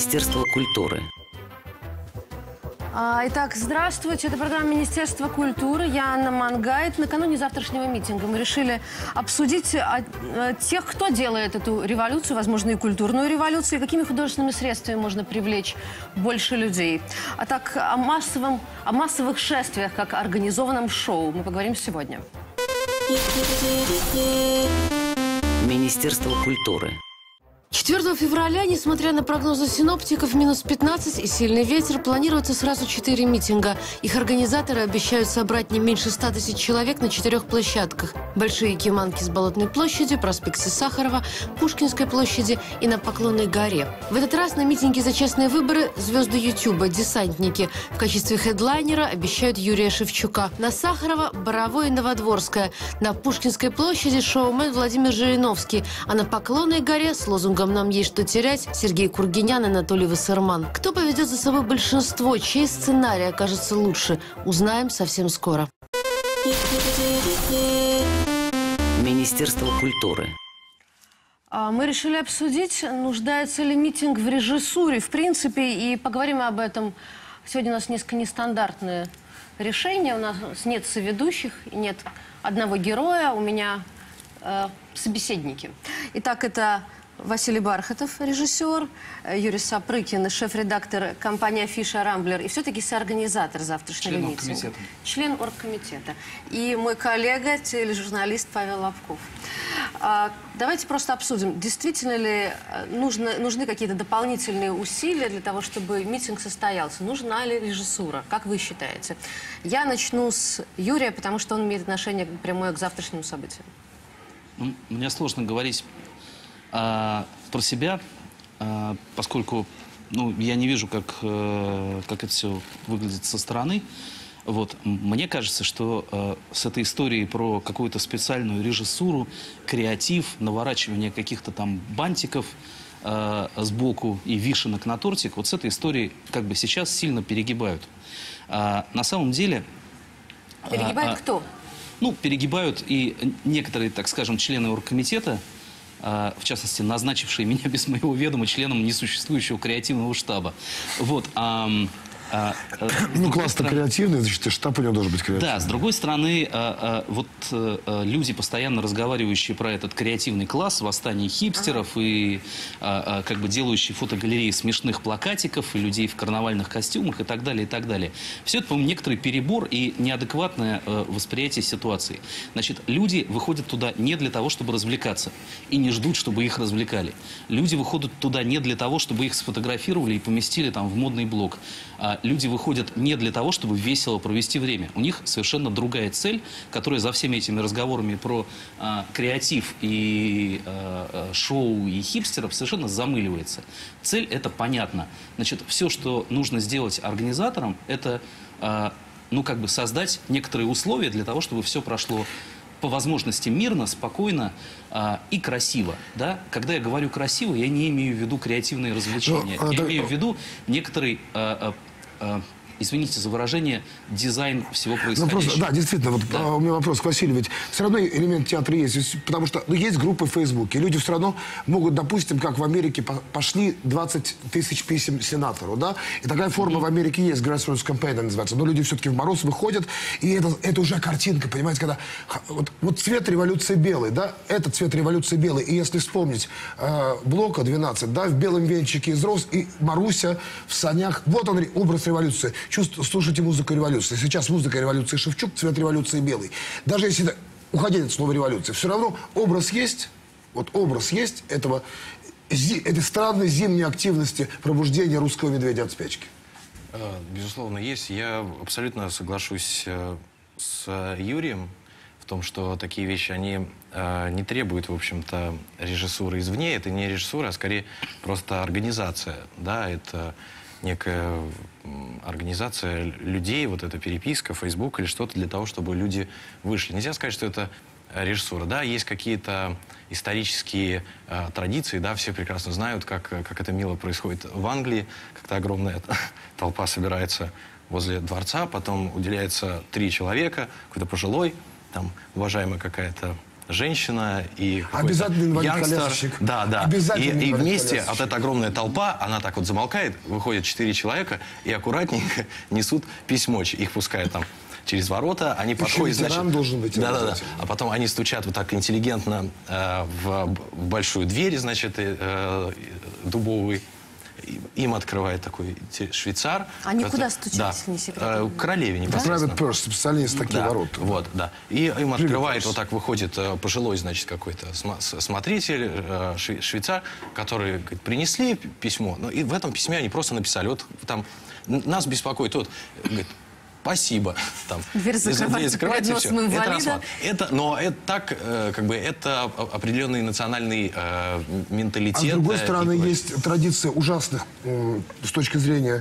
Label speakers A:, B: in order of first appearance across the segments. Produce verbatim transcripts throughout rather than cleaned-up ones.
A: Министерство культуры.
B: Итак, здравствуйте. Это программа Министерства культуры. Я Анна Мангайт. Накануне завтрашнего митинга мы решили обсудить тех, кто делает эту революцию, возможно, и культурную революцию, и какими художественными средствами можно привлечь больше людей. А так, о, массовом, о массовых шествиях, как организованном шоу, мы поговорим сегодня.
A: Министерство культуры.
B: четвёртого февраля, несмотря на прогнозы синоптиков, минус пятнадцать и сильный ветер, планируется сразу четыре митинга. Их организаторы обещают собрать не меньше ста тысяч человек на четырех площадках. Большие Киманки с Болотной площади, проспекте Сахарова, Пушкинской площади и на Поклонной горе. В этот раз на митинге за честные выборы звезды Ютуба, десантники. В качестве хедлайнера обещают Юрия Шевчука. На Сахарова – Боровое и Новодворская. На Пушкинской площади шоумен Владимир Жириновский. А на Поклонной горе с лозунгом «Нам есть что терять» Сергей Кургинян и Анатолий Вассерман. Кто поведет за собой большинство, чей сценарий окажется лучше, узнаем совсем скоро.
A: Министерство культуры.
B: Мы решили обсудить, нуждается ли митинг в режиссуре, в принципе, и поговорим об этом. Сегодня у нас несколько нестандартное решение. У нас нет соведущих, нет одного героя, у меня э, собеседники. Итак, это Василий Бархатов, режиссер, Юрий Сапрыкин, шеф-редактор компании «Афиша Рамблер» и все-таки соорганизатор завтрашнего
C: Член
B: митинга.
C: оргкомитета.
B: Член оргкомитета. И мой коллега, тележурналист Павел Лобков. А, давайте просто обсудим, действительно ли нужно, нужны какие-то дополнительные усилия для того, чтобы митинг состоялся? Нужна ли режиссура? Как вы считаете? Я начну с Юрия, потому что он имеет отношение прямое к завтрашнему событию.
C: Ну, мне сложно говорить а, про себя, а, поскольку ну, я не вижу, как, а, как это все выглядит со стороны. Вот. Мне кажется, что а, с этой историей про какую-то специальную режиссуру, креатив, наворачивание каких-то там бантиков а, сбоку и вишенок на тортик, вот с этой историей как бы сейчас сильно перегибают. А, на самом деле...
B: Перегибает
C: а,
B: кто?
C: Ну, перегибают и некоторые, так скажем, члены оргкомитета, э, в частности, назначившие меня без моего ведома членом несуществующего креативного штаба. Вот. А, а,
D: ну, класс-то креативный, значит, и штаб у него должен быть креативный.
C: Да, с другой стороны, а, а, вот а, люди, постоянно разговаривающие про этот креативный класс, восстание хипстеров ага. и а, а, как бы делающие фотогалереи смешных плакатиков, и людей в карнавальных костюмах и так далее, и так далее. Все это, по-моему, некоторый перебор и неадекватное а, восприятие ситуации. Значит, люди выходят туда не для того, чтобы развлекаться, и не ждут, чтобы их развлекали. Люди выходят туда не для того, чтобы их сфотографировали и поместили там в модный блог. Люди выходят не для того, чтобы весело провести время. У них совершенно другая цель, которая за всеми этими разговорами про а, креатив и а, шоу и хипстеров совершенно замыливается. Цель это понятна. Значит, все, что нужно сделать организаторам, это а, ну, как бы создать некоторые условия для того, чтобы все прошло по возможности мирно, спокойно а, и красиво. Да? Когда я говорю красиво, я не имею в виду креативные развлечения.
D: Но,
C: я
D: а,
C: имею
D: да...
C: в виду некоторый... А, а, извините за выражение, дизайн всего происходящего.
D: Ну, просто, да, действительно, вот
C: да.
D: А, у меня вопрос к Василию, ведь все равно элемент театра есть, потому что ну, есть группы в Фейсбуке, люди все равно могут, допустим, как в Америке пошли двадцать тысяч писем сенатору, да, и такая форма mm-hmm. в Америке есть, grassroots campaign называется, но люди все-таки в мороз выходят, и это, это уже картинка, понимаете, когда вот, вот цвет революции белый, да, это цвет революции белый, и если вспомнить э, Блока двенадцать, да, в белом венчике из роз, и Маруся в санях, вот он образ революции. Чувствуйте, слушайте музыку революции. Сейчас музыка революции Шевчук, цвет революции белый. Даже если уходить от слова революции, все равно образ есть, вот образ есть этого, этой странной зимней активности пробуждения русского медведя от спячки.
E: Безусловно, есть. Я абсолютно соглашусь с Юрием в том, что такие вещи, они не требуют, в общем-то, режиссуры извне. Это не режиссура, а скорее просто организация. Да, это некая организация людей, вот эта переписка, Facebook или что-то для того, чтобы люди вышли. Нельзя сказать, что это режиссура. Да, есть какие-то исторические э, традиции, да, все прекрасно знают, как, как это мило происходит в Англии, когда огромная толпа собирается возле дворца, потом уделяется три человека, какой-то пожилой, там, уважаемая какая-то женщина и
D: Обязательно инвалид-колясочник.
E: Да, да.
D: Обязательно
E: И, и вместе
D: инвалид-колясочник.
E: вот эта огромная толпа, она так вот замолкает, выходят четыре человека и аккуратненько несут письмо. Их пускают там через ворота, они
D: Еще
E: подходят,
D: ветеран
E: значит...
D: должен быть
E: Да, да, да.
D: обязательно.
E: А потом они стучат вот так интеллигентно э, в, в большую дверь, значит, э, дубовый. Им открывает такой швейцар.
B: Они
E: Это-
B: куда стучать,
E: Да.
B: если не секрет?
E: Э, к королеве непосредственно.
D: Private Purse, специально есть такие
E: Да,
D: ворота.
E: вот, да. И им открывает,
D: Purse.
E: вот так выходит э, пожилой, значит, какой-то сма- с- смотритель, э, шве- швейцар, который говорит, принесли п- письмо, ну, и в этом письме они просто написали, вот там, н- нас беспокоит тот, говорит, спасибо. Там,
B: Дверь
E: И за-
B: закрывается
E: закрывается,
B: перед
E: и всё.
B: носом
E: Это
B: инвалида.
E: расклад. Это, но это так, э, как бы, это о- определенный национальный э, менталитет.
D: А с другой
E: э,
D: стороны,
E: и-
D: есть традиция ужасных э, с точки зрения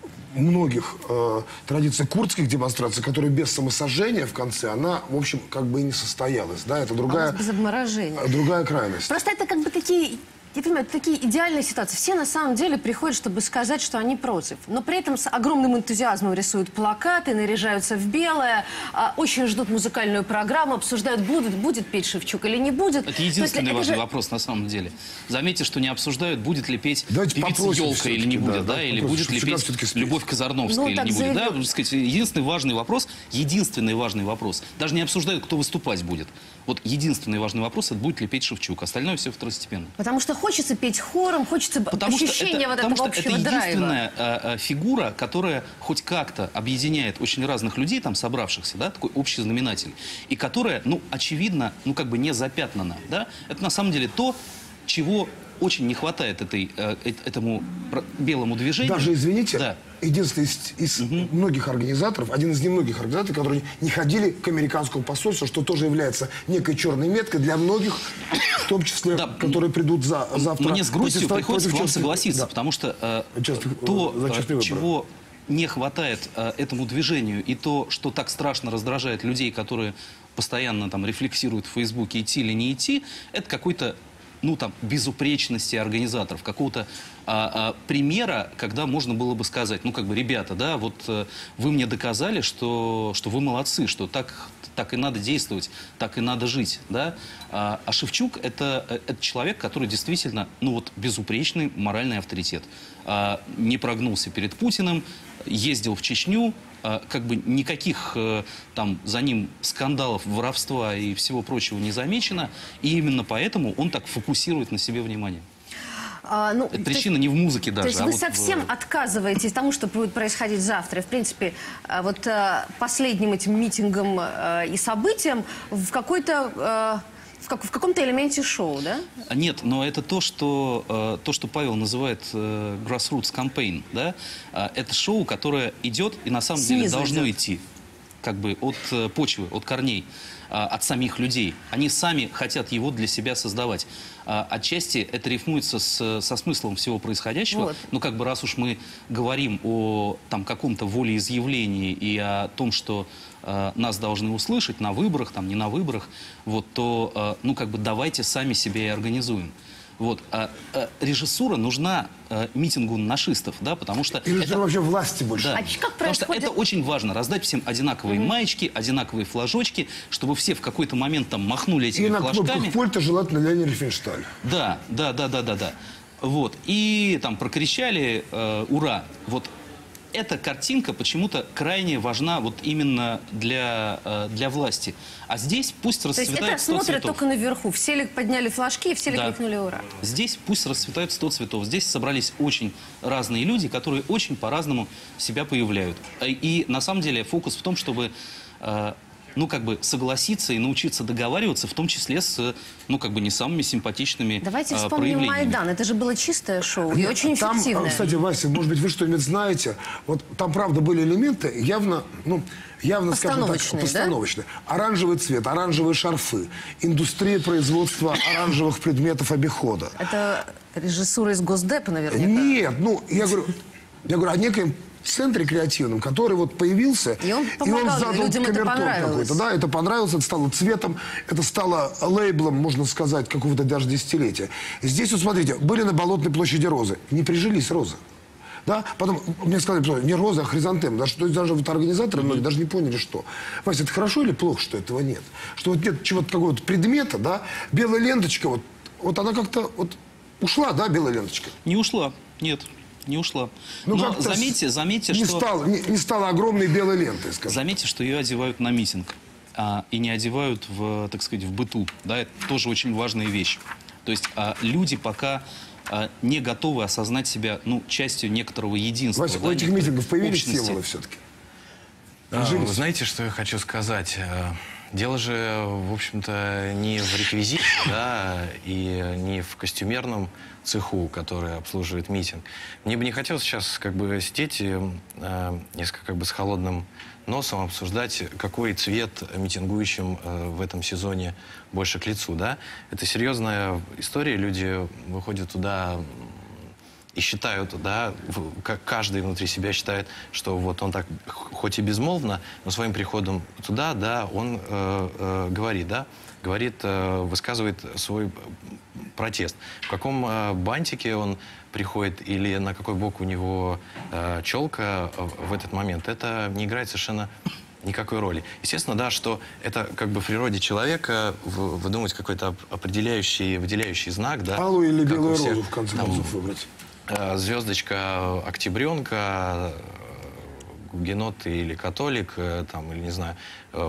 D: многих э, традиций курдских демонстраций, которые без самосожжения в конце, она, в общем, как бы и не состоялась. Да, это
B: А у
D: другая,
B: нас без обморожения.
D: другая крайность.
B: Просто это как бы такие, я понимаю, такие идеальные ситуации. Все на самом деле приходят, чтобы сказать, что они против. Но при этом с огромным энтузиазмом рисуют плакаты, наряжаются в белое, а, очень ждут музыкальную программу, обсуждают, будет, будет петь Шевчук или не будет.
C: Это единственный
B: это
C: важный
B: же-
C: вопрос на самом деле. Заметьте, что не обсуждают, будет ли петь
D: Давайте
C: певица
D: попросим
C: Елка или не
D: все-таки,
C: будет,
D: да,
C: да,
D: да,
C: или
D: попросим
C: будет ли
D: Шевчука
C: петь
D: все-таки спеть.
C: Любовь Казарновская
B: Ну,
C: или
B: так
C: не будет. Да,
B: заявил.
C: так сказать, единственный важный вопрос, единственный важный вопрос, даже не обсуждают, кто выступать будет. Вот единственный важный вопрос, это будет ли петь Шевчук, остальное все второстепенно.
B: Потому что хочется петь хором, хочется
C: Потому что
B: ощущение
C: это,
B: вот
C: потому
B: этого
C: что это
B: общего драйва.
C: единственная э, э, фигура, которая хоть как-то объединяет очень разных людей, там собравшихся, да, такой общий знаменатель, и которая, ну, очевидно, ну, как бы не запятнана, да. Это на самом деле то, чего очень не хватает этой, э, э- этому про- белому движению.
D: Даже, извините,
C: Да.
D: единственный из, из многих организаторов, один из немногих организаторов, которые не ходили к американскому посольству, что тоже является некой черной меткой для многих, в том числе,
C: Да.
D: которые придут за, завтра.
C: Мне с грустью
D: протестовать
C: приходится к
D: против
C: вам
D: частных-
C: согласиться,
D: Да.
C: потому что э,
D: Частных,
C: то,
D: э, за частные
C: э,
D: выборы.
C: чего не хватает э, этому движению, и то, что так страшно раздражает людей, которые постоянно там рефлексируют в Фейсбуке, идти или не идти, это какой-то, ну, там, безупречности организаторов, какого-то а, а, примера, когда можно было бы сказать, ну, как бы, ребята, да, вот э, вы мне доказали, что, что вы молодцы, что так, так и надо действовать, так и надо жить, да. А, а Шевчук это, э, это человек, который действительно, ну, вот, безупречный моральный авторитет. А, не прогнулся перед Путиным, ездил в Чечню, а, как бы никаких э, там за ним скандалов, воровства и всего прочего не замечено, и именно поэтому он так фокусирует на себе внимание.
B: А, ну,
C: Это
B: то
C: причина
B: есть-
C: не в музыке даже.
B: То есть
C: а
B: вы
C: вот в-
B: совсем отказываетесь тому, что будет происходить завтра. И, в принципе, а, вот а, последним этим митингом а, и событиям в какой-то... а, в, как- в каком-то элементе шоу, да?
C: Нет, но это то, что, э, то, что Павел называет э, grassroots campaign, да? А, это шоу, которое идет и на самом деле
B: Снизу
C: должно
B: идет.
C: идти как бы от э, почвы, от корней, а, от самих людей. Они сами хотят его для себя создавать. А, отчасти это рифмуется с, со смыслом всего происходящего.
B: Вот.
C: Ну, как бы раз уж мы говорим о там, каком-то волеизъявлении и о том, что э, нас должны услышать на выборах, там, не на выборах, вот, то, э, ну, как бы давайте сами себя и организуем. Вот. А, а режиссура нужна э, митингу нашистов, да, потому что...
D: И это вообще власти больше.
C: Да.
B: А ч- как
C: Потому что
B: происходит-
C: это очень важно, раздать всем одинаковые маечки, одинаковые флажочки, чтобы все в какой-то момент там махнули этими
D: И на
C: флажками.
D: кнопках пульта желательно Леонид Рифеншталь.
C: Да, да, да, да, да, да. Вот. И там прокричали э, «Ура!». Вот эта картинка почему-то крайне важна вот именно для, э, для власти. А здесь пусть
B: То есть
C: расцветает
B: это
C: сто
B: смотрят
C: цветов.
B: только наверху. Все ли подняли флажки, все ли
C: Да.
B: крикнули «Ура!».
C: Здесь пусть расцветают сто цветов. Здесь собрались очень разные люди, которые очень по-разному себя появляют. И, и на самом деле фокус в том, чтобы э, ну, как бы согласиться и научиться договариваться, в том числе с, ну, как бы не самыми симпатичными
B: Давайте
C: э,
B: вспомним
C: проявлениями.
B: Майдан. Это же было чистое шоу и очень
D: Там,
B: эффективное.
D: кстати, Вася, может быть, вы что-нибудь знаете. Вот там, правда, были элементы явно, ну, явно, скажем так,
B: Постановочные, да?
D: постановочные. Оранжевый цвет, оранжевые шарфы, индустрия производства оранжевых предметов обихода.
B: Это режиссура из Госдепа, наверное.
D: Нет, ну, я говорю, я говорю о некоем центре креативном, который вот появился,
B: И он помогал,
D: задал
B: людям это
D: камертон
B: понравилось.
D: какой-то. Да, это понравилось, это стало цветом, это стало лейблом, можно сказать, какого-то даже десятилетия. Здесь вот смотрите, были на Болотной площади розы, не прижились розы. Да? Потом мне сказали, не роза, а хризантема. Да, что даже вот организаторы многие даже не поняли, что. Вася, это хорошо или плохо, что этого нет? Что вот нет чего-то какого-то предмета, да, белая ленточка, вот, вот она как-то вот ушла, да, белая ленточка?
C: Не ушла, нет. Не ушла.
D: Ну,
C: Но заметьте, заметьте,
D: не
C: что...
D: Стало, не, не стала огромной белой лентой, скажем.
C: Заметьте, что ее одевают на митинг. А, и не одевают в, так сказать, в быту. Да, это тоже очень важная вещь. То есть а, люди пока а, не готовы осознать себя, ну, частью некоторого единства.
D: Вася,
C: да,
D: у этих митингов появились
C: общности.
D: символы все-таки?
E: А, вы знаете, что я хочу сказать? Дело же, в общем-то, не в реквизите, да, и не в костюмерном цеху, который обслуживает митинг. Мне бы не хотелось сейчас как бы сидеть и э, несколько как бы с холодным носом обсуждать, какой цвет митингующим э, в этом сезоне больше к лицу, да. Это серьезная история, люди выходят туда и считают, да, как каждый внутри себя считает, что вот он так, хоть и безмолвно, но своим приходом туда, да, он э, э, говорит, да, говорит, э, высказывает свой протест. В каком э, бантике он приходит или на какой бок у него э, челка в этот момент, это не играет совершенно никакой роли. Естественно, да, что это как бы в природе человека выдумать какой-то определяющий, выделяющий знак, да.
D: Алую или белую
E: всех,
D: розу, в конце
E: там,
D: концов, выбрать.
E: Звездочка октябренка, гугенот или католик, там, или не знаю,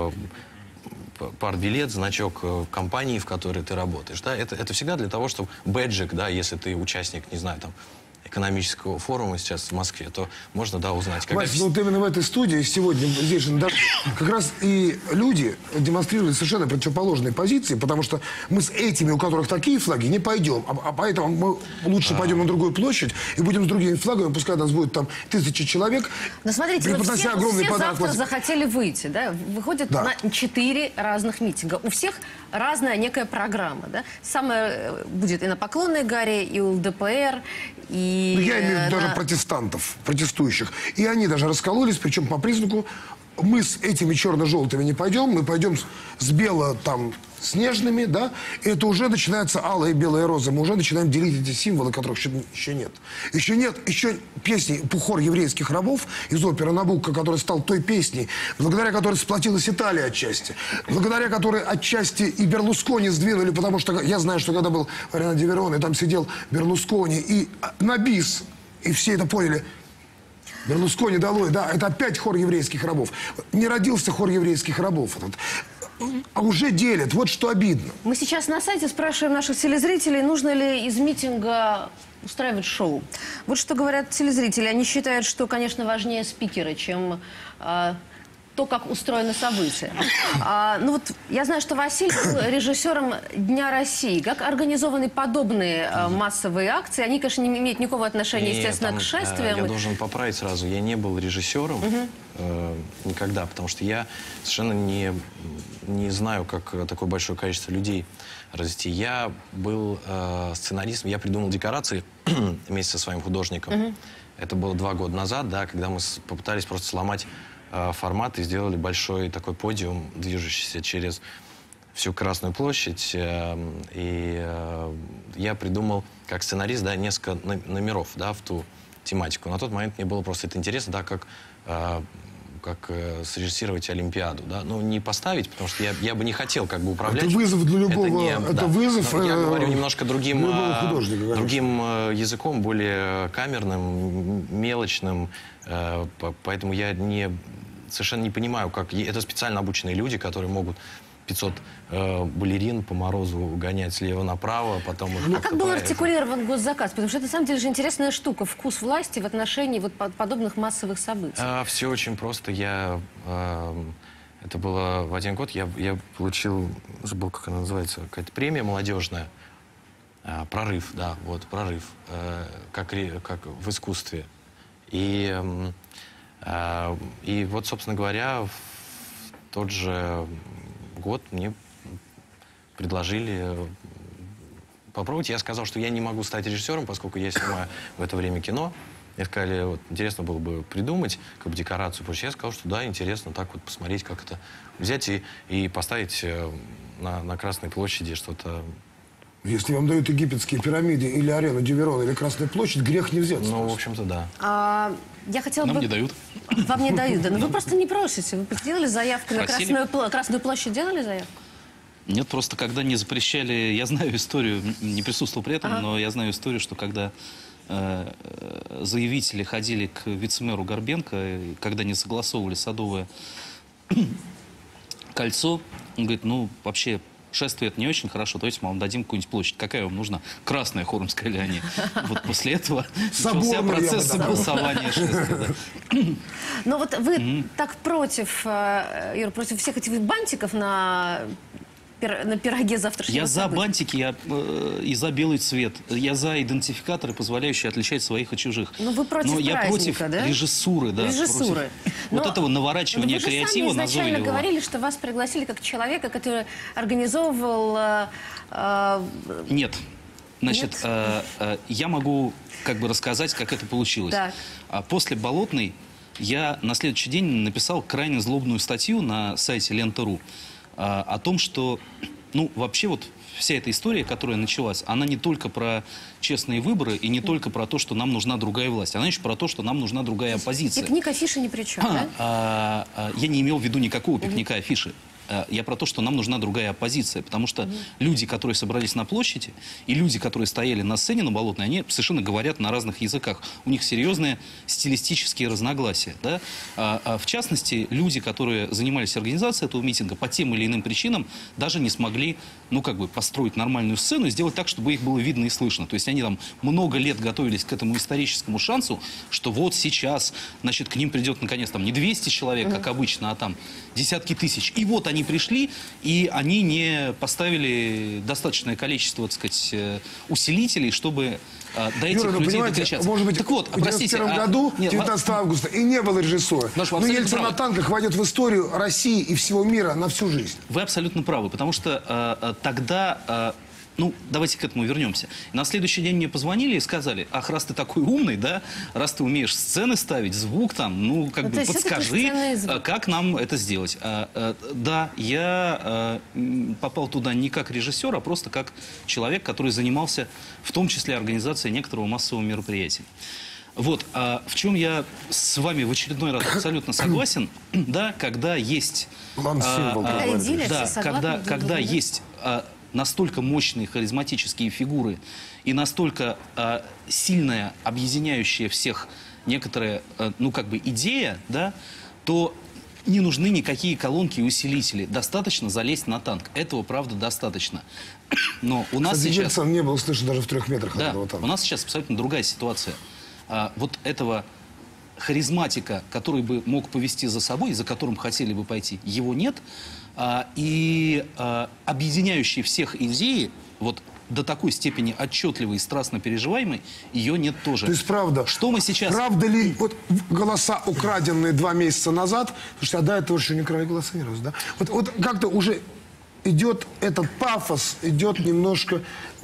E: партбилет, значок компании, в которой ты работаешь. Да? Это, это всегда для того, чтобы бэджик, да, если ты участник, не знаю, там, экономического форума сейчас в Москве, то можно, да, узнать. Когда...
D: Вась, ну вот именно в этой студии сегодня, здесь же, да, как раз и люди демонстрировали совершенно противоположные позиции, потому что мы с этими, у которых такие флаги, не пойдем. А, а поэтому мы лучше а... пойдем на другую площадь и будем с другими флагами, пускай нас будет там тысячи человек.
B: Но смотрите, вот все,
D: огромный
B: все
D: подарок.
B: завтра захотели выйти, да, выходят да. на четыре разных митинга. У всех разная некая программа, да. Самая будет и на Поклонной горе, и у ЛДПР, и...
D: Ну, я имею в виду даже протестантов, протестующих. И они даже раскололись, причем по признаку, мы с этими черно-желтыми не пойдем, мы пойдем с, с бело там снежными, да, и это уже начинается алая и белая роза. Мы уже начинаем делить эти символы, которых еще, еще нет. Еще нет, еще песни «Хор еврейских рабов» из оперы «Набукко», который стал той песней, благодаря которой сплотилась Италия отчасти, благодаря которой отчасти и Берлускони сдвинули, потому что я знаю, что когда был Ариана Ди Вероне, там сидел Берлускони и на бис, и все это поняли. Берлускони долой, да, это опять хор еврейских рабов. Не родился хор еврейских рабов этот. А уже делят. Вот что обидно.
B: Мы сейчас на сайте спрашиваем наших телезрителей, нужно ли из митинга устраивать шоу. Вот что говорят телезрители. Они считают, что, конечно, важнее спикеры, чем а, то, как устроено событие. А, ну вот я знаю, что Василий был режиссером Дня России. Как организованы подобные а, массовые акции? Они, конечно, не имеют никакого отношения, Нет, естественно, там, к шествиям.
E: Я должен поправить сразу. Я не был режиссером угу. э, никогда, потому что я совершенно не, не знаю, как такое большое количество людей развести. Я был э, сценаристом, я придумал декорации вместе со своим художником. Угу. Это было два года назад, да, когда мы попытались просто сломать формат и сделали большой такой подиум, движущийся через всю Красную площадь. И я придумал, как сценарист, да, несколько номеров, да, в ту тематику. На тот момент мне было просто это интересно, да, как, как срежиссировать Олимпиаду. Да? Ну, не поставить, потому что я, я бы не хотел как бы управлять.
D: Это вызов для любого... Это, не,
E: это
D: да. вызов...
E: Но я говорю немножко другим, другим
D: конечно.
E: языком, более камерным, мелочным. Поэтому я не, совершенно не понимаю, как... Это специально обученные люди, которые могут пятьсот э, балерин по морозу гонять слева направо, потом...
B: А как был артикулирован госзаказ? Потому что это, на самом деле, же интересная штука. Вкус власти в отношении вот подобных массовых событий.
E: А, все очень просто. Я... Э, это было в один год. Я, я получил... Забыл, как она называется. Какая-то премия молодежная. Э, прорыв, да, вот, прорыв. Э, как, как в искусстве. И, э, и вот, собственно говоря, в тот же год мне предложили попробовать. Я сказал, что я не могу стать режиссером, поскольку я снимаю в это время кино. Мне сказали, вот, интересно было бы придумать как бы декорацию. Я сказал, что да, интересно так вот посмотреть, как это взять и, и поставить на, на Красной площади что-то
D: Если вам дают египетские пирамиды или арену Диверона или Красную площадь, грех не взять.
E: Ну, в общем-то, да.
B: А, я хотела
C: Нам
B: бы...
C: не дают.
B: Вам не дают, да. Но вы просто не просите. Вы сделали заявку на
C: Просили.
B: Красную, пла- Красную площадь, делали заявку?
C: Нет, просто когда не запрещали... Я знаю историю, не присутствовал при этом,
B: Ага.
C: но я знаю историю, что когда э, э, заявители ходили к вице-мэру Горбенко, и когда не согласовывали Садовое кольцо, он говорит, ну, вообще... Шествие это не очень хорошо, давайте мы вам дадим какую-нибудь площадь. Какая вам нужна? Красная Хурмская или они? Вот после этого начался
D: Соборную, я бы
C: процесс
D: добавил.
C: согласования шествия. да.
B: Но вот вы так против, э, Юр, против всех этих бантиков на, пир- на пироге завтрашнего
C: Я за
B: события.
C: бантики я, э, и за белый цвет. Я за идентификаторы, позволяющие отличать своих от чужих.
B: Ну, вы против
C: Но я
B: праздника,
C: против
B: да?
C: режиссуры. Да,
B: Режиссуры.
C: против Вот
B: Но-
C: этого наворачивания
B: Но вы же
C: креатива
B: сами изначально
C: назойливого.
B: говорили, что вас пригласили как человека, который организовывал... э, э,
C: Нет. Значит,
B: Нет?
C: э, э, я могу как бы рассказать, как это получилось.
B: Так.
C: А после «Болотной» я на следующий день написал крайне злобную статью на сайте лента точка ру э, о том, что, ну, вообще вот вся эта история, которая началась, она не только про честные выборы и не только про то, что нам нужна другая власть, она еще про то, что нам нужна другая оппозиция.
B: Пикник афиши ни при чем,
C: А,
B: да?
C: а, а, я не имел в виду никакого пикника афиши. А, Я про то, что нам нужна другая оппозиция, потому что люди, которые собрались на площади, и люди, которые стояли на сцене на Болотной, они совершенно говорят на разных языках. У них серьезные стилистические разногласия. Да? А, а, в частности, люди, которые занимались организацией этого митинга, по тем или иным причинам даже не смогли, ну, как бы, построить нормальную сцену и сделать так, чтобы их было видно и слышно. То есть они там много лет готовились к этому историческому шансу, что вот сейчас, значит, к ним придет, наконец, там не двести человек, как обычно, а там десятки тысяч. И вот они пришли, и они не поставили достаточное количество, так сказать, э, усилителей, чтобы э, до этих
D: Юра, ну,
C: людей
D: понимаете,
C: докричаться.
D: может быть,
C: так вот,
D: в
C: простите,
D: девяносто первом
C: а-
D: году,
C: нет,
D: девятнадцатого августа, и не было режиссуры.
C: Наш, вы
D: Но
C: абсолютно
D: Ельцин
C: правы.
D: на танках войдет в историю России и всего мира на всю жизнь.
C: Вы абсолютно правы, потому что э, э, тогда, э, ну, давайте к этому вернемся. На следующий день мне позвонили и сказали, ах, раз ты такой умный, да, раз ты умеешь сцены ставить, звук там, ну, как
B: Ну, то
C: бы
B: есть всё-таки
C: подскажи,
B: сцена и звук.
C: э, как нам это сделать. А, э, да, я э, м, попал туда не как режиссер, а просто как человек, который занимался в том числе организацией некоторого массового мероприятия. Вот, а в чем я с вами в очередной раз абсолютно согласен, да, когда есть...
D: Лан-символ,
C: а, а,
D: как говорится.
B: идиллия,
C: да,
B: все согласны
C: когда,
B: друг с
C: когда
B: другом, да?
C: есть а, настолько мощные харизматические фигуры и настолько а, сильная, объединяющая всех некоторая, а, ну, как бы идея, да, то не нужны никакие колонки и усилители. Достаточно залезть на танк. Этого, правда, достаточно. Но у нас
D: Кстати,
C: сейчас...
D: Ельцин не был слышен даже в трех метрах от
C: Да,
D: этого танка.
C: у нас сейчас абсолютно другая ситуация. А, вот этого харизматика, который бы мог повести за собой, за которым хотели бы пойти, его нет. А, и а, объединяющей всех идеи, вот до такой степени отчетливой и страстно переживаемой, ее нет тоже.
D: То есть, правда,
C: Что мы сейчас...
D: правда ли вот голоса, украденные два месяца назад, слушайте, а до этого еще не крали голоса ни разу, да? Вот, вот как-то уже идет этот пафос, идет немножко,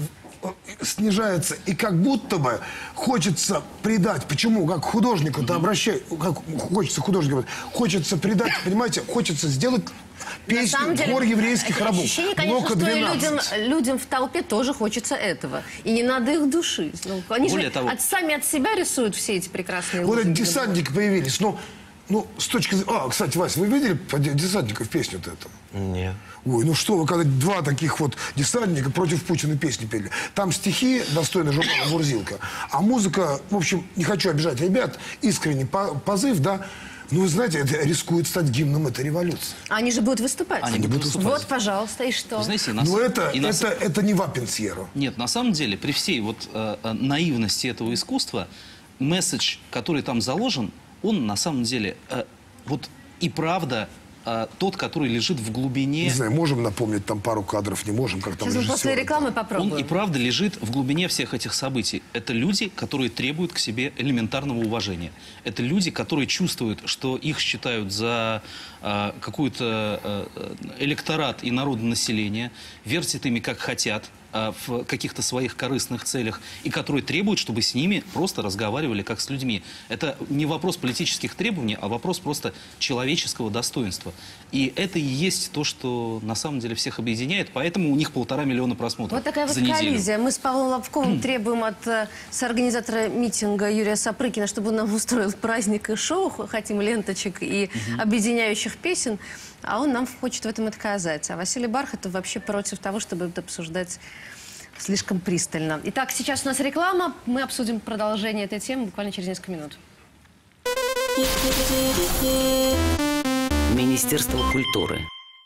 D: снижается, и как будто бы хочется придать, почему, как художнику-то обращай, как хочется художнику, хочется придать, понимаете, хочется сделать
B: На
D: песню
B: самом деле,
D: «Хор еврейских рабов».
B: ощущение, конечно,
D: Блока
B: что и
D: двенадцать.
B: людям, людям в толпе тоже хочется этого. И не надо их душить. Ну, они
C: Более
B: же
C: того-
B: от, сами от себя рисуют все эти прекрасные
D: Вот эти
B: лозунги.
D: десантники появились, но, ну, с точки зрения... А, кстати, Вась, вы видели по де- десантников песню-то эту?
E: Нет.
D: Ой, ну что вы, когда два таких вот десантника против Путина песни пели. Там стихи достойны журнала «Мурзилка», а музыка, в общем, не хочу обижать ребят, искренний по- позыв, да. Ну, вы знаете, это рискует стать гимном этой революции.
B: Они же будут выступать.
C: Они будут выступать.
B: Вот, пожалуйста, и что?
C: Вы знаете, на
D: Но
C: с-
D: это,
C: и на с-
D: это, это не Вапенсьеро.
C: Нет, на самом деле, при всей вот э, э, наивности этого искусства, месседж, который там заложен, он на самом деле э, вот и правда э, тот, который лежит в глубине...
D: Не знаю, можем напомнить там пару кадров, не можем, как там
B: Сейчас мы
D: режиссеры.
B: после рекламы
C: Он
B: попробуем.
C: и правда лежит в глубине всех этих событий. Это люди, которые требуют к себе элементарного уважения. Это люди, которые чувствуют, что их считают за э, какой-то э, электорат и народное население, вертят ими как хотят. а, в каких-то своих корыстных целях, и которые требуют, чтобы с ними просто разговаривали как с людьми. Это не вопрос политических требований, а вопрос просто человеческого достоинства. И это и есть то, что на самом деле всех объединяет, поэтому у них полтора миллиона просмотров
B: Вот такая вот
C: за неделю.
B: коллизия. Мы с Павлом Лобковым требуем от э, соорганизатора митинга Юрия Сапрыкина, чтобы он нам устроил праздник и шоу, хотим ленточек и объединяющих песен, а он нам хочет в этом отказать. А Василий Бархатов вообще против того, чтобы это обсуждать слишком пристально. Итак, сейчас у нас реклама. Мы обсудим продолжение этой темы буквально через несколько минут.
A: Министерство культуры.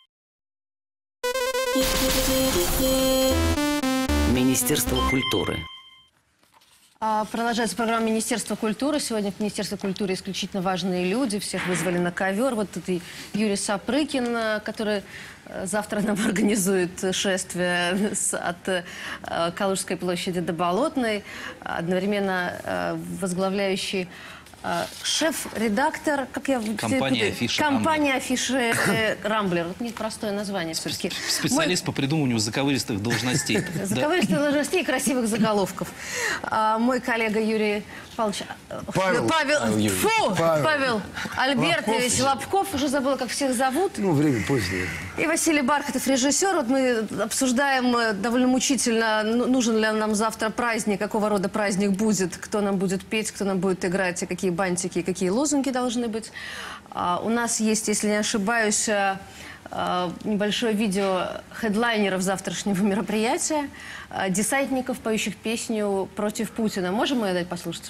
A: Министерство культуры.
B: А, Продолжается программа Министерства культуры. Сегодня в Министерстве культуры исключительно важные люди. Всех вызвали на ковер. Вот тут и Юрий Сапрыкин, который э, завтра нам организует шествие с- от э, Калужской площади до Болотной. Одновременно э, возглавляющий э, шеф-редактор, как я...
C: Компания «Афиши
B: Компания «Афиши э, Рамблер». Вот непростое название все-таки.
C: Специалист по придумыванию заковыристых должностей. Да.
B: Заковыристых должностей и красивых заголовков. А, мой коллега Юрий Павлович... э,
D: Павел.
B: Павел, фу,
D: Павел.
B: Павел Альбертович Лобков. Уже забыла, как всех зовут.
D: Ну, время позднее.
B: И Василий Бархатов, режиссер. Вот мы обсуждаем э, довольно мучительно, ну, нужен ли нам завтра праздник, какого рода праздник будет, кто нам будет петь, кто нам будет играть, и какие бантики, и какие лозунги должны быть. А, у нас есть, если не ошибаюсь, э, э, небольшое видео хедлайнеров завтрашнего мероприятия, э, десантников, поющих песню «Против Путина». Можем мы ее дать послушать?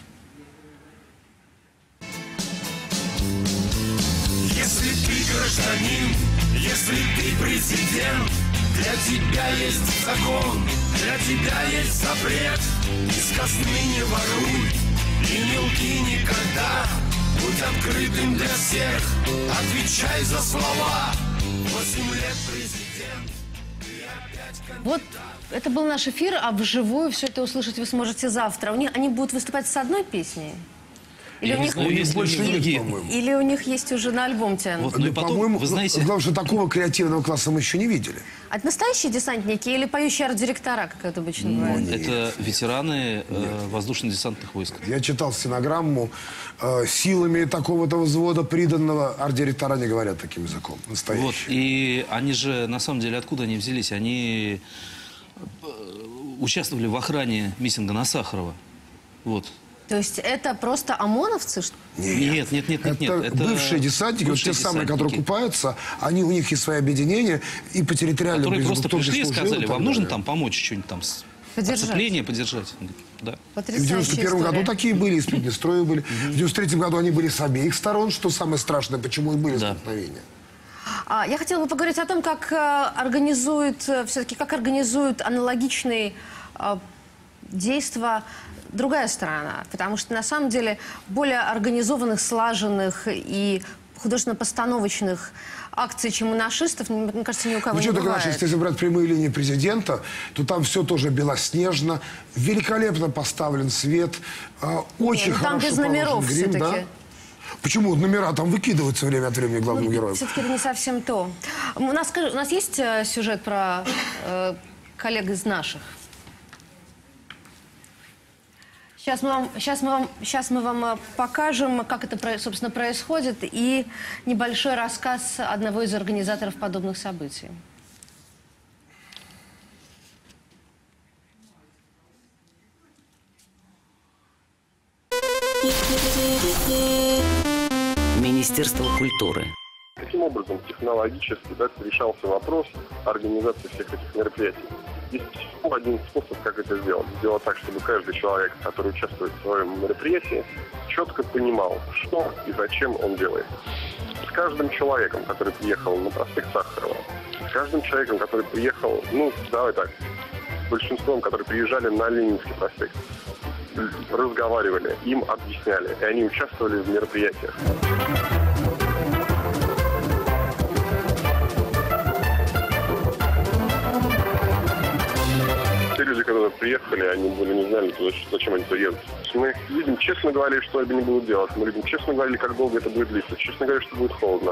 F: Если ты гражданин, если ты президент, для тебя есть закон, для тебя есть запрет. Из казны не воруй и не лги никогда. Будь открытым для всех, отвечай за слова. Восемь лет президент, ты опять как...
B: Вот это был наш эфир, а вживую все это услышать вы сможете завтра. У них, они будут выступать с одной песней? Или
C: Я
B: у
C: не
B: них,
C: знаю, есть ли
D: больше нет,
C: другие.
D: по-моему.
B: или у них есть уже на альбом тянут?
C: Вот, ну и
D: Ну,
C: потом,
D: по-моему,
C: вы знаете...
D: главное, что такого креативного класса мы еще не видели.
B: А это настоящие десантники или поющие арт-директора, как это обычно
C: Ну,
B: бывает?
C: Это ветераны э, воздушно-десантных войск.
D: Я читал стенограмму. э, силами такого-то взвода приданного арт-директора не говорят таким языком. Настоящий.
C: Вот, и они же, на самом деле, откуда они взялись? Они э, участвовали в охране митинга на Сахарова. Вот.
B: То есть это просто ОМОНовцы? что-
C: Нет, нет, нет, нет, нет.
D: Это, бывшие десантники,
C: бывшие
D: вот те самые, которые
C: десантники,
D: купаются, они, у них есть свои объединения, и по территориальному
C: которые
D: признаку,
C: просто
D: кто где
C: пришли и
D: служил
C: сказали,
D: так
C: вам нужно
D: далее.
C: там помочь что-нибудь там, с-
B: Поддержать.
C: оцепление поддержать? Он говорит, да.
D: И в
B: Потрясающая
D: девяносто первом году
B: история.
D: такие были, из Приднестровья были. В девяносто третьем году они были с обеих сторон, что самое страшное, почему и были
C: Да.
D: столкновения.
B: А, я хотела бы поговорить о том, как э, организуют, все-таки как организуют аналогичные э, действия другая сторона. Потому что на самом деле более организованных, слаженных и художественно-постановочных акций, чем у нашистов, мне мне кажется, ни у кого
D: Ну
B: не
D: что такое
B: бывает.
D: наши, если брать прямые линии президента, то там все тоже белоснежно, великолепно поставлен свет, э, очень
B: ну там
D: хорошо
B: без номеров
D: положен грим, да?
B: все-таки.
D: Почему номера там выкидываются время от времени главным героем?
B: Все-таки это не совсем то. У нас, скажи, у нас есть э, сюжет про э, коллег из наших? Сейчас мы вам, сейчас мы вам, сейчас мы вам э, покажем, как это, про- собственно, происходит, и небольшой рассказ одного из организаторов подобных событий.
A: Министерство культуры.
G: Каким образом технологически да, решался вопрос организации всех этих мероприятий? Есть всего один способ, как это сделать. Сделать так, чтобы каждый человек, который участвует в своем мероприятии, четко понимал, что и зачем он делает. С каждым человеком, который приехал на проспект Сахарова, с каждым человеком, который приехал, ну, давай так, с большинством, которые приезжали на Ленинский проспект, разговаривали, им объясняли, и они участвовали в мероприятиях. Те люди, которые приехали, они были не знали, зачем они туда едут. Мы людям честно говорили, что они не будут делать. Мы людям честно говорили, как долго это будет длиться. Честно говоря, что будет холодно.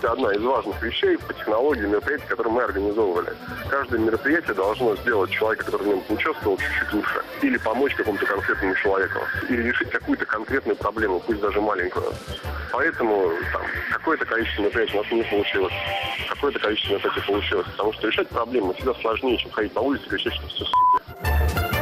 G: это одна из важных вещей по технологии мероприятий, которые мы организовывали. Каждое мероприятие должно сделать человека, который в нем участвовал, чуть-чуть лучше. Или помочь какому-то конкретному человеку. Или решить какую-то конкретную проблему, пусть даже маленькую. Поэтому там какое-то количество мероприятий у нас не получилось. Какое-то количество мероприятий получилось. Потому что решать проблемы всегда сложнее, чем ходить по улице и кричать, что все сука.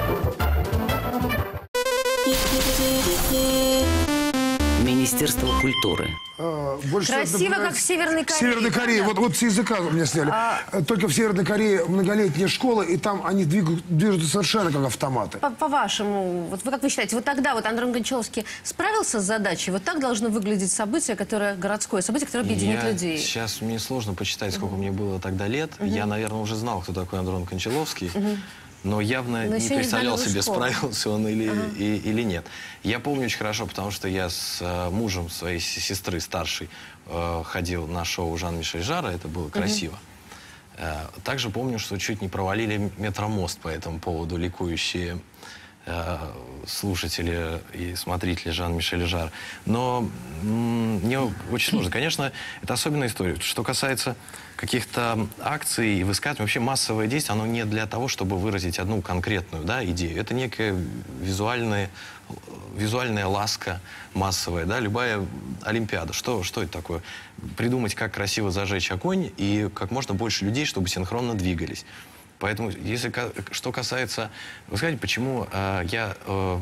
A: Министерство культуры.
D: А, больше
B: Красиво,
D: всего
B: как в Северной Корее.
D: В Северной Корее. Вот, вот с языка у меня сняли.
B: А...
D: Только в Северной Корее многолетняя школа, и там они двигают, движутся совершенно как автоматы.
B: По-вашему, вот вы как вы считаете, вот тогда вот Андрей Гончаловский справился с задачей? Вот так должно выглядеть событие, которое городское событие, которое объединит
E: я
B: людей?
E: Сейчас мне сложно посчитать, сколько мне было тогда лет.
B: Угу.
E: Я, наверное, уже знал, кто такой Андрей Кончаловский. Угу. Но явно
B: Но
E: не
B: не
E: представлял
B: знали
E: себе,
B: школу.
E: справился он или,
B: Ага.
E: и, или нет. Я помню очень хорошо, потому что я с э, мужем своей сестры старшей э, ходил на шоу Жан-Мишель Жарра, это было красиво. Э, также помню, что чуть не провалили метромост по этому поводу, ликующие э, слушатели и смотрители Жан-Мишель Жарра. Но м, мне очень сложно. Конечно, это особенная история. Что касается каких-то акций и высказываний, вообще массовое действие, оно не для того, чтобы выразить одну конкретную, да, идею. Это некая визуальная, визуальная ласка массовая, да, любая олимпиада. Что, что это такое? Придумать, как красиво зажечь огонь и как можно больше людей, чтобы синхронно двигались. Поэтому, если что касается... Вы скажете, почему э, я, э,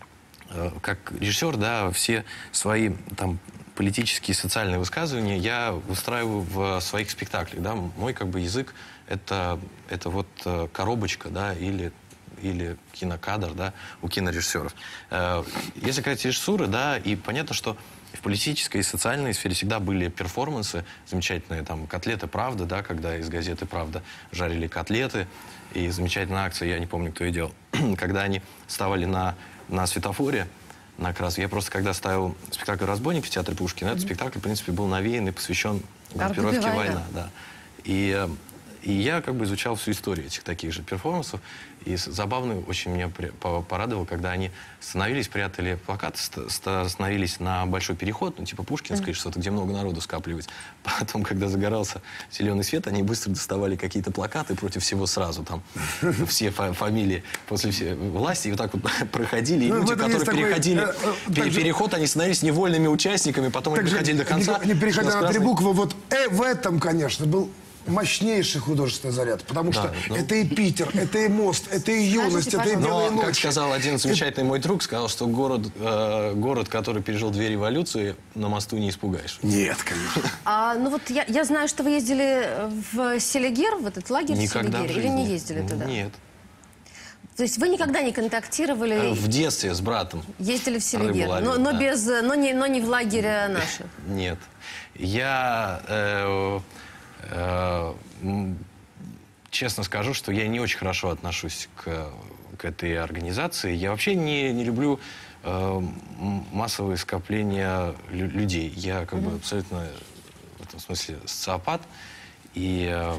E: э, как режиссер, да, все свои там политические и социальные высказывания я выстраиваю в своих спектаклях, да. Мой как бы язык это, это вот э, коробочка, да, или, или кинокадр, да, у кинорежиссеров. Э, если говорить режиссуры, да, и понятно, что в политической и социальной сфере всегда были перформансы замечательные, там, «Котлеты правда», да, когда из газеты «Правда» жарили котлеты, и замечательная акция, я не помню, кто ее делал, когда они вставали на, на светофоре, на крас. Я просто, когда ставил спектакль «Разбойник» в театре Пушкина, mm-hmm. этот спектакль, в принципе, был навеян и посвящен группировке «Война». Да. И, и я как бы изучал всю историю этих таких же перформансов. И забавно очень меня порадовало, когда они становились, прятали плакаты, становились на большой переход, ну, типа Пушкинской, mm-hmm. что-то, где много народу скапливается. Потом, когда загорался зеленый свет, они быстро доставали какие-то плакаты против всего сразу. Там все фа фамилии после всей власти, и вот так вот проходили. И
D: ну,
E: люди, которые переходили такой, э, э, переход, они становились невольными участниками, потом они доходили до конца.
D: Не, не переходя на три буквы, вот э, в этом, конечно, был мощнейший художественный заряд, потому что да, ну... это и Питер, это и мост, это и юность, это и белые ночи.
E: Как сказал один замечательный мой друг, сказал, что город, э, город, который пережил две революции, на мосту не испугаешь.
D: Нет, конечно.
B: А, ну вот я, я знаю, что вы ездили в Селигер, в этот лагерь
E: Никогда
B: в Селигере, или не ездили туда?
E: Нет.
B: То есть вы никогда не контактировали?
E: В детстве с братом.
B: Ездили в Селигер,
E: ловил,
B: но, но,
E: да.
B: без, но, не, но не в лагере наши?
E: Нет. Я... Э, э, честно скажу, что я не очень хорошо отношусь к, к этой организации. Я вообще не, не люблю э, массовые скопления лю людей. Я как mm-hmm. бы абсолютно в этом смысле социопат. И э,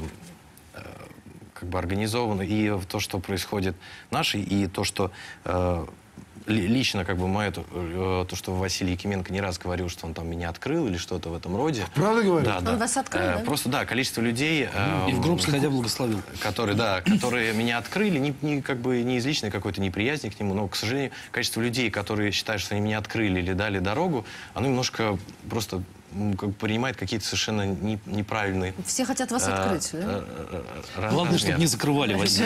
E: как бы организованно. И то, что происходит наше, и то, что... Э, лично, как бы, мое, то, то, что Василий Якименко не раз говорил, что он там меня открыл или что-то в этом роде.
D: Правда говорит?
E: Да, да.
B: Он вас открыл,
E: э,
B: да?
E: Просто, да, количество людей... Э,
C: и в гроб сходя благословил.
E: Которые, да, которые меня открыли, не, не, как бы, не из личной какой-то неприязни к нему, но, к сожалению, количество людей, которые считают, что они меня открыли или дали дорогу, оно немножко просто... как бы принимает какие-то совершенно не, неправильные...
B: Все хотят вас открыть, да?
C: Главное, чтобы не закрывали Василия.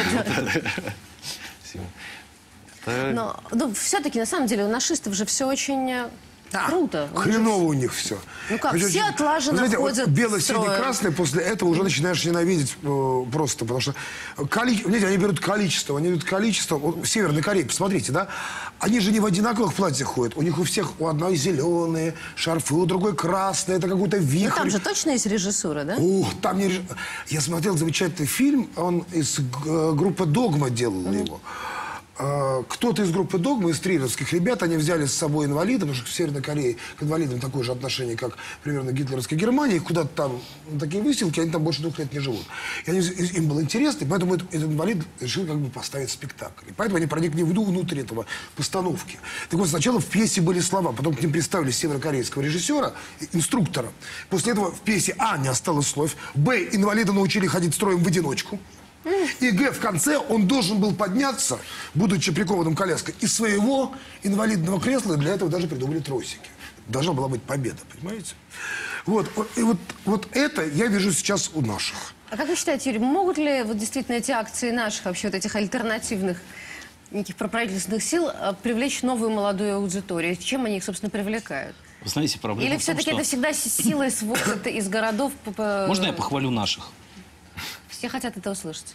B: Но, но все-таки, на самом деле, у нашистов же все очень
D: а,
B: круто.
D: Хреново у них все.
B: Ну как,
D: Хочу,
B: все отлаженно
D: знаете,
B: ходят
D: вот белый, синий, красный, после этого уже начинаешь ненавидеть э, просто, потому что коли... знаете, они берут количество, они берут количество. Вот в Северной Корее, посмотрите, да, они же не в одинаковых платьях ходят. У них у всех, у одной зеленые шарфы, у другой красные, это какой-то вихрь.
B: Ну там же точно есть режиссура, да?
D: Ух, там не... Я смотрел замечательный фильм, он из э, группы «Догма» делал mm-hmm. его. э, кто-то из группы «Догма», из триллеровских ребят, они взяли с собой инвалидов, потому что в Северной Корее к инвалидам такое же отношение, как примерно в гитлеровской Германии. Их куда-то там, на такие выселки, они там больше двух лет не живут. И они, им было интересно, и поэтому этот, этот инвалид решил как бы поставить спектакль. И поэтому они проникли внутрь этого постановки. Так вот, сначала в пьесе были слова, потом к ним представили северокорейского режиссера, инструктора. После этого в пьесе А не осталось слов, Б инвалида научили ходить строем в одиночку, и Г в конце он должен был подняться, будучи прикованным коляской, из своего инвалидного кресла, и для этого даже придумали тросики. Должна была быть победа, понимаете? Вот, и вот, вот это я вижу сейчас у наших.
H: А как вы считаете, Юрий, могут ли вот действительно эти акции наших, вообще вот этих альтернативных неких проправительственных сил привлечь новую молодую аудиторию? Чем они их, собственно, привлекают?
C: Вы знаете, проблема
H: Или
C: в том,
H: все-таки
C: что...
H: это всегда силой сводят из городов? По...
C: Можно я похвалю наших?
H: Все хотят это услышать.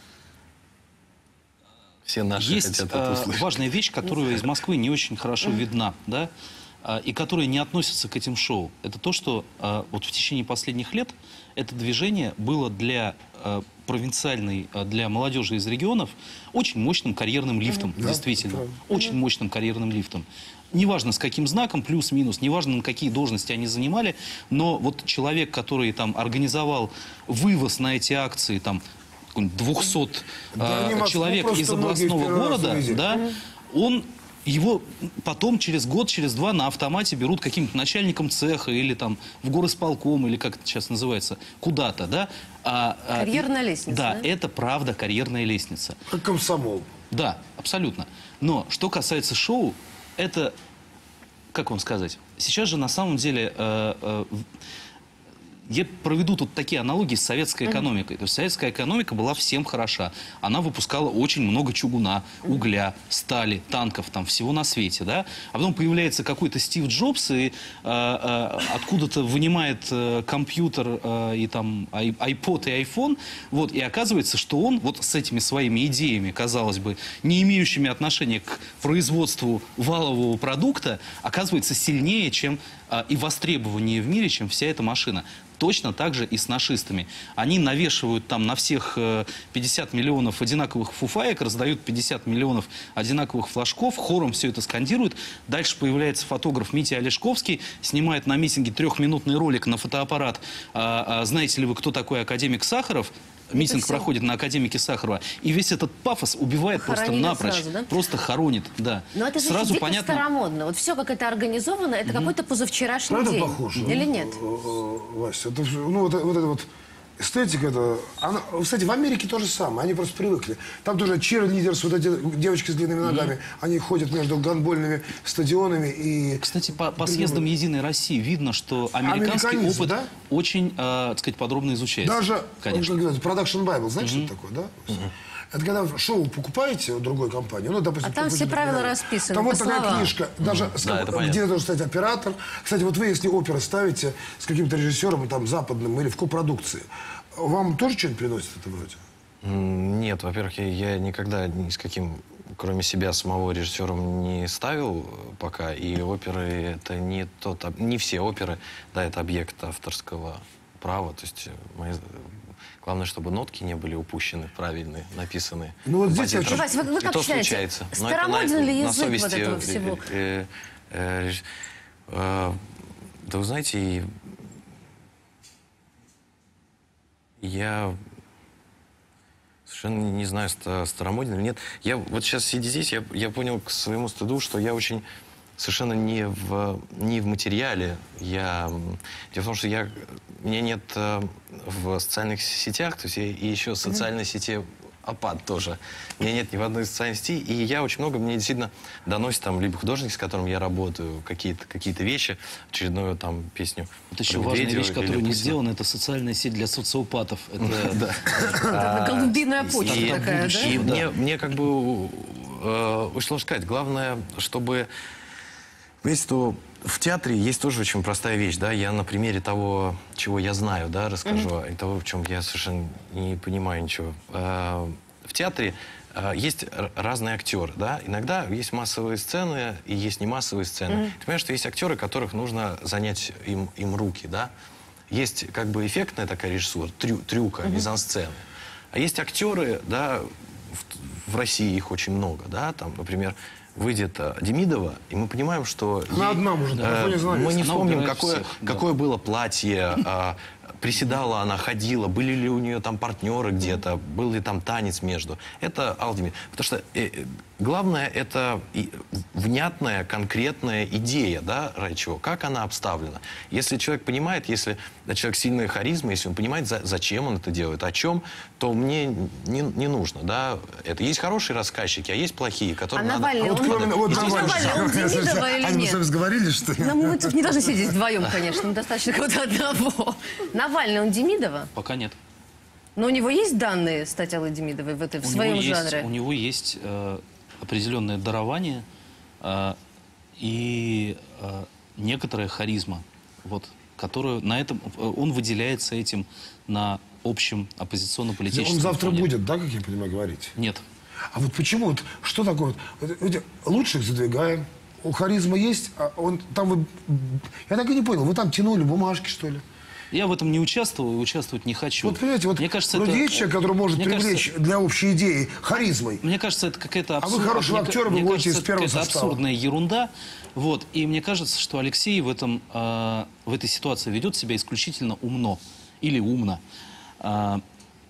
E: Все наши
C: Есть
E: хотят это
C: э,
E: услышать.
C: важная вещь, которая из Москвы не очень хорошо видна, да, э, и которая не относится к этим шоу. Это то, что э, вот в течение последних лет это движение было для э, провинциальной, э, для молодежи из регионов очень мощным карьерным лифтом,
D: Да,
C: действительно.
D: правда.
C: Очень мощным карьерным лифтом. Неважно, с каким знаком, плюс-минус, неважно, на какие должности они занимали, но вот человек, который там организовал вывоз на эти акции, там, двухсот
D: Да, они
C: э,
D: Москву
C: человек
D: просто
C: из
D: многие в
C: областного
D: первый раз
C: города,
D: увидели.
C: да, он его потом через год, через два на автомате берут каким-то начальником цеха или там в горосполком, или как это сейчас называется, куда-то, да. А, а,
H: Карьерная
C: и-
H: лестница,
C: Да,
H: да?
C: это правда карьерная лестница.
D: Как комсомол.
C: Да, абсолютно. Но что касается шоу, это, как вам сказать, сейчас же на самом деле э, э, в- я проведу тут такие аналогии с советской экономикой. То есть советская экономика была всем хороша. Она выпускала очень много чугуна, угля, стали, танков, там всего на свете, да. А потом появляется какой-то Стив Джобс и э, э, откуда-то вынимает э, компьютер э, и там ай- айпод и айфон, вот, и оказывается, что он вот с этими своими идеями, казалось бы, не имеющими отношения к производству валового продукта, оказывается сильнее, чем э, и востребованнее в мире, чем вся эта машина. Точно так же и с нашистами. Они навешивают там на всех э, пятьдесят миллионов одинаковых фуфаек, раздают пятьдесят миллионов одинаковых флажков, хором все это скандируют. Дальше появляется фотограф Митя Олешковский, снимает на митинге трехминутный ролик на фотоаппарат. А, а, знаете ли вы, кто такой академик Сахаров? Митинг
H: всё.
C: проходит на академике Сахарова. И весь этот пафос убивает просто
H: Хоронили
C: напрочь.
H: сразу, да?
C: Просто хоронит, да.
H: Но это же
C: Сразу
H: дико
C: понятно.
H: старомодно. Вот все, как это организовано, это какой-то позавчерашний
D: Правда
H: день.
D: похоже?
H: Или нет?
D: Э, э, Вася, это, всё- ну, вот, вот эта вот эстетика, это, она, кстати, в Америке то же самое, они просто привыкли. Там тоже чирлидерс, вот эти девочки с длинными ногами, они ходят между гандбольными стадионами и...
C: Кстати, по, по съездам Единой России видно, что американский
D: Американизм,
C: опыт
D: да?
C: очень, э, так сказать, подробно изучается.
D: Даже,
C: конечно.
D: Production Bible, знаете, что это такое, да? Это когда шоу покупаете у другой компании, ну, допустим...
H: А там
D: допустим,
H: все правила
D: например,
H: расписаны,
D: Там вот
H: по
D: такая
H: словам.
D: книжка, даже с
E: Да,
D: ком-
E: это понятно.
D: где должен стать оператор. Кстати, вот вы, если оперы ставите с каким-то режиссером, там, западным или в копродукции, вам тоже что-нибудь приносит это вроде?
E: М, Нет, во-первых, я, я никогда ни с каким, кроме себя, самого режиссером не ставил э, пока. И оперы это не тот, об- не все оперы, да, это объект авторского права. То есть э, мои- главное, чтобы нотки не были упущены, правильные, написаны.
D: Ну, вот здесь я
E: композитором.
H: Вась, вы- вы
E: И
H: как
E: то
H: считаете,
E: случается. Но это
H: старомоден
E: на-
H: ли
E: на
H: язык вот
E: совести,
H: этого
E: э,
H: всего?
E: э, э, реж- э, Да вы знаете, и я совершенно не знаю, ста- старомоден или нет. Я вот сейчас, сидя здесь, я, я понял к своему стыду, что я очень совершенно не в, не в материале. Я, м, дело в том, что я, меня нет э, в социальных сетях, то есть я и еще в социальной сети опад тоже. Меня нет ни в одной из социальных сетей, и я очень много, мне действительно доносит там либо художник, с которым я работаю, какие-то какие-то вещи, очередную там песню.
C: Вот еще
E: про
C: важная
E: Медведева
C: вещь,
E: или
C: которая не
E: Путина.
C: сделана, это социальная сеть для социопатов. Это,
H: Это голубиная почта
E: И-
H: такая, да?
E: И
C: Да.
E: мне, мне как бы э, очень сложно сказать. Главное, чтобы... Понимаете, что в театре есть тоже очень простая вещь, да, я на примере того, чего я знаю, да, расскажу, и того, в чем я совершенно не понимаю ничего. Э, В театре э, есть р- разные актеры, да, иногда есть массовые сцены и есть не массовые сцены. Ты понимаешь, что есть актеры, которых нужно занять им, им руки, да, есть как бы эффектная такая режиссура, трю- трюка, мизансцены, а есть актеры, да, в, в России их очень много, да, там, например, выйдет э, Демидова, и мы понимаем, что...
D: Она
E: ей,
D: одна может,
E: э,
D: не знаю,
E: мы не
C: она
E: вспомним,
C: убирает
E: какое,
C: всех, да.
E: какое было платье, э, приседала она, ходила, были ли у нее там партнеры где-то, был ли там танец между. Это Алла Демидова. Потому что э, главное, это и, внятная, конкретная идея, да, ради чего, как она обставлена. Если человек понимает, если человек сильная харизма, если он понимает, за, зачем он это делает, о чем, то мне не, не нужно, да. Это есть хорошие рассказчики, а есть плохие, которые
H: А
E: надо...
H: Навальный,
D: Вот
H: он-
D: кроме... Вот
H: Слушай,
D: Навальный.
H: Навальный, он Демидова или
D: Аня, мы
H: нет?
D: с вами сговорили, что...
H: Ну, мы тут не должны сидеть вдвоем, конечно, ну, достаточно кого-то одного. Навальный, он Демидова?
C: Пока нет.
H: Но у него есть данные стать Аллой Демидовой в, этой, в
C: У
H: своем
C: него есть,
H: жанре?
C: у него есть э, определенное дарование э, и э, некоторая харизма, вот, которую на этом он выделяется этим на общем оппозиционно-политическом
D: Он завтра
C: фоне.
D: будет, да, как я понимаю, говорить?
C: Нет.
D: А вот почему, вот, что такое? Вот, вот, лучших задвигаем, у харизма есть, а он там вы... Я так и не понял, вы там тянули бумажки, что ли?
C: Я в этом не участвую и участвовать не хочу.
D: Вот, понимаете, вот
C: мне кажется,
D: вроде
C: это,
D: есть человек, который может
C: мне
D: привлечь
C: кажется,
D: для общей идеи харизмой.
C: Мне кажется, это какая-то
D: А вы
C: абсурд...
D: хорошего
C: мне,
D: актера
C: мне
D: выводите
C: кажется,
D: из первого
C: это какая-то
D: состава.
C: абсурдная ерунда. Вот. И мне кажется, что Алексей в, этом, э, в этой ситуации ведет себя исключительно умно. Или умно. Э,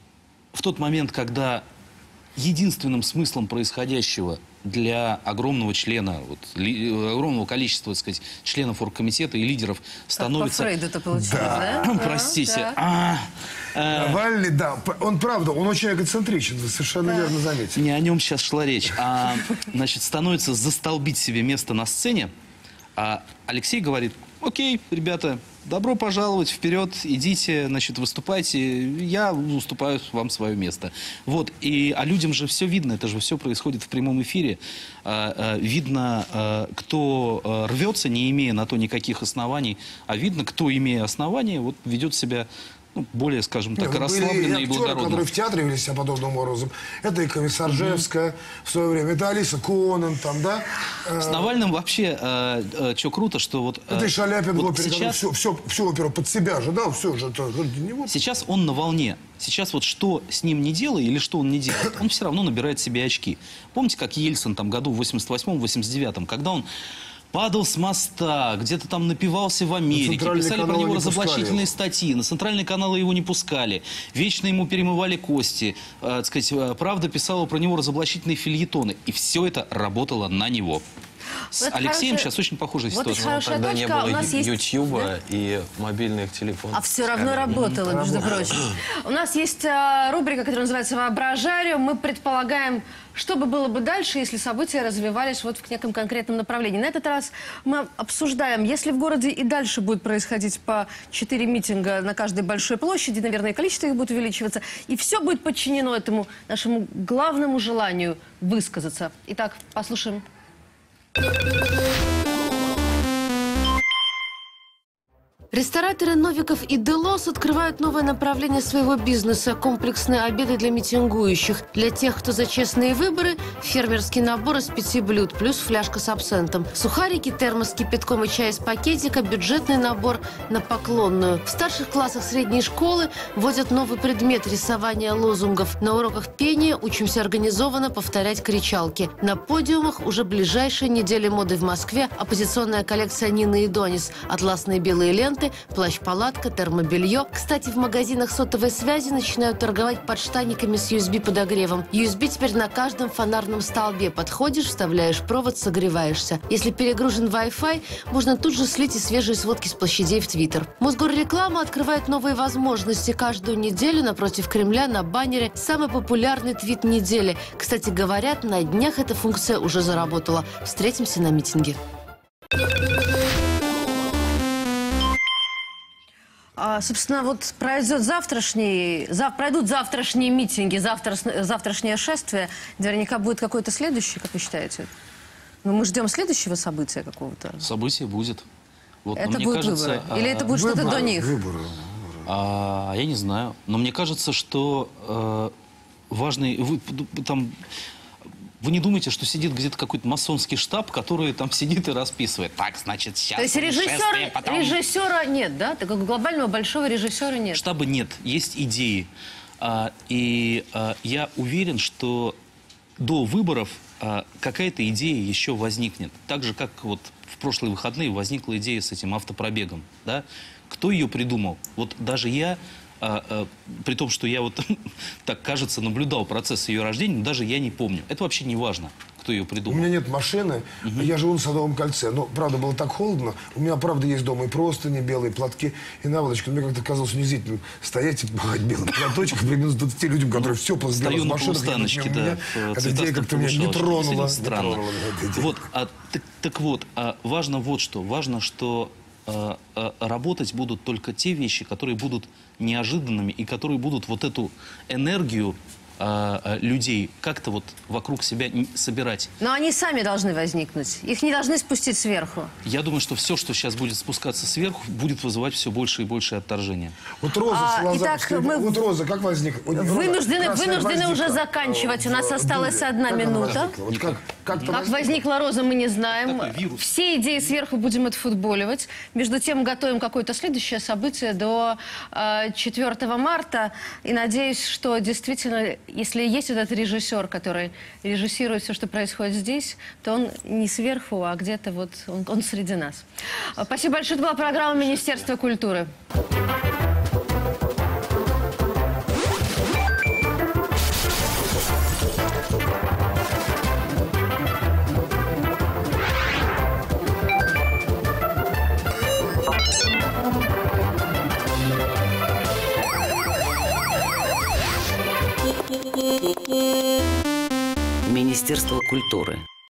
C: в тот момент, когда единственным смыслом происходящего для огромного члена, вот, ли, огромного количества, так сказать, членов оргкомитета и лидеров становится...
H: По Фрейду это получилось, да?
C: Да,
H: Да,
C: простите.
H: да.
C: А, э,
D: Навальный, да, он правда, он очень эгоцентричен, вы совершенно верно заметили.
C: Не о нем сейчас шла речь. А, значит, становится застолбить себе место на сцене. А Алексей говорит: окей, ребята, добро пожаловать, вперед, идите, значит, выступайте, я уступаю вам свое место. Вот, и, а людям же все видно, это же все происходит в прямом эфире. А, а, видно, а, кто а, рвется, не имея на то никаких оснований, а видно, кто, имея основания, вот ведет себя... Ну, более, скажем так,
D: Нет, были
C: расслабленно и
D: актеры,
C: благородно.
D: которые в театре вели себя подобным образом. Это и Комиссаржевская в свое время, это Алиса Конан, там, да?
C: С Навальным вообще, э, э, что круто, что вот... э,
D: Это и Шаляпин
C: вот
D: в опере,
C: сейчас,
D: все, все, всю оперу под себя же, да, все же. Это, не вот.
C: сейчас он на волне. Сейчас вот что с ним не делай или что он не делает, он все равно набирает себе очки. Помните, как Ельцин там году в восемьдесят восьмом — восемьдесят девятом, когда он падал с моста, где-то там напивался в Америке,
D: центральные
C: писали про
D: каналы
C: него
D: не пускали
C: разоблачительные
D: его.
C: статьи, на центральные каналы его не пускали, вечно ему перемывали кости, э, так сказать, э, правда писала про него разоблачительные фельетоны, и все это работало на него. С
H: Вот
C: Алексеем
H: хорошая-
C: сейчас очень похожая
H: вот
C: ситуация.
H: хорошая
E: Тогда не
H: точка.
E: было
H: У нас есть-
E: Ютьюба и мобильных телефонов.
H: А все
E: с
H: равно
E: камерами.
H: работало, между прочим. У нас есть а, рубрика, которая называется «Воображариум». Мы предполагаем, что бы было бы дальше, если события развивались вот в неком конкретном направлении. На этот раз мы обсуждаем, если в городе и дальше будет происходить по четыре митинга на каждой большой площади, наверное, количество их будет увеличиваться, и все будет подчинено этому нашему главному желанию высказаться. Итак, послушаем.
B: Рестораторы Новиков и Делос открывают новое направление своего бизнеса – комплексные обеды для митингующих. Для тех, кто за честные выборы – фермерский набор из пяти блюд, плюс фляжка с абсентом. Сухарики, термос с кипятком и чай из пакетика, бюджетный набор на поклонную. В старших классах средней школы вводят новый предмет – рисование лозунгов. На уроках пения учимся организованно повторять кричалки. На подиумах уже ближайшие недели моды в Москве – оппозиционная коллекция Нины и Донис, атласные белые ленты, плащ-палатка, термобелье. Кстати, в магазинах сотовой связи начинают торговать подштанниками с ю эс би-подогревом. ю эс би теперь на каждом фонарном столбе. Подходишь, вставляешь провод, согреваешься. Если перегружен Wi-Fi, можно тут же слить и свежие сводки с площадей в Твиттер. Мосгорреклама открывает новые возможности. Каждую неделю напротив Кремля на баннере самый популярный твит недели. Кстати, говорят, на днях эта функция уже заработала. Встретимся на митинге.
H: А, собственно, вот пройдет завтрашний, зав, пройдут завтрашние митинги, завтра, завтрашнее шествие. Наверняка будет какое-то следующее, как вы считаете? Ну, мы ждем следующего события какого-то.
C: Событие будет. Вот, но
H: Это
C: мне
H: будут
C: кажется,
H: выборы? Или это будет что-то
D: Выборы,
H: до них?
D: Выборы.
C: А, я не знаю. Но мне кажется, что э, важный... Вы, там, вы не думаете, что сидит где-то какой-то масонский штаб, который там сидит и расписывает. Так, значит, сейчас...
H: То есть
C: будет
H: режиссера,
C: шествие, потом...
H: режиссера нет, да? Такого глобального большого режиссера нет.
C: Штаба нет, есть идеи. А, и а, я уверен, что до выборов а, какая-то идея еще возникнет. Так же, как вот в прошлые выходные возникла идея с этим автопробегом. Да? Кто ее придумал? Вот даже я, а, а, при том, что я вот, так кажется, наблюдал процесс ее рождения, но даже я не помню. Это вообще не важно, кто ее
D: У
C: придумал.
D: меня нет машины, uh-huh. я живу на Садовом кольце. Но, правда, было так холодно. У меня, правда, есть дома и простыни, белые платки, и наволочки. Мне как-то казалось унизительным стоять и махать белым платочком при минус двадцати людям, которые все просто
C: Стою на полустаночке, да.
D: Эта идея как-то меня не тронула.
C: Странно.
D: Не тронула
C: вот, а, так, так вот, а важно вот что. Важно, что а, а, работать будут только те вещи, которые будут неожиданными и которые будут вот эту энергию людей как-то вот вокруг себя собирать.
H: Но они сами должны возникнуть. Их не должны спустить сверху.
C: Я думаю, что все, что сейчас будет спускаться сверху, будет вызывать все больше и больше отторжения.
D: Вот Роза,
H: А,
D: Лазар,
H: итак,
D: что,
H: мы
D: вот Роза, как возник? Вот, Роза,
H: Вынуждены,
D: красная
H: вынуждены
D: гвоздика,
H: уже заканчивать. У нас
D: в
H: осталась
D: Дуле.
H: одна
D: Как она
H: минута.
D: возникла? Вот как, как,
H: Как возникла роза, мы не знаем.
C: Такой вирус.
H: Все идеи сверху будем отфутболивать. Между тем, готовим какое-то следующее событие до э, четвёртого марта. И надеюсь, что действительно, если есть этот режиссер, который режиссирует все, что происходит здесь, то он не сверху, а где-то вот он, он среди нас. Спасибо большое. Это была программа Министерства культуры.
A: Министерство культуры.